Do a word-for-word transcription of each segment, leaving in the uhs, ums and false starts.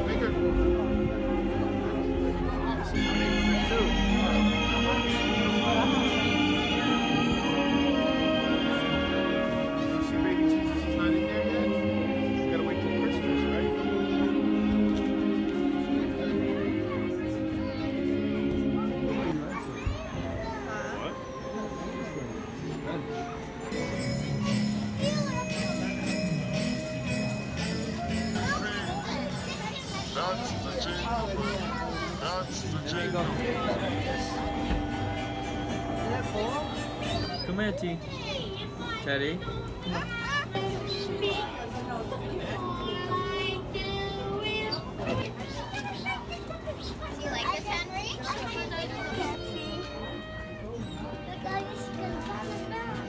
Come here, T. Teddy. Come on. Do you like this, Henry? The guy is still coming back.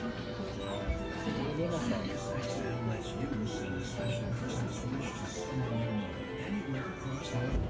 Let's use a special Christmas wish to summon you anywhere across the world.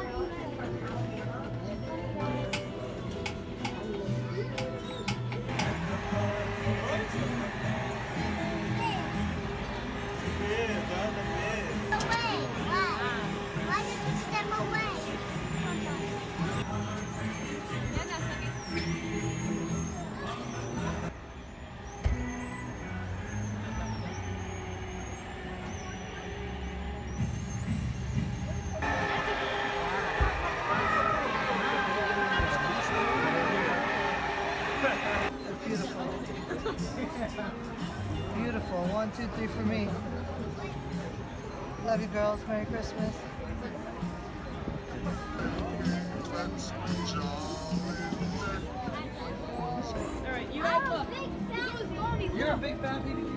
Beautiful. One, two, three for me. Love you, girls. Merry Christmas. All right, you guys look. You're a big fan, baby.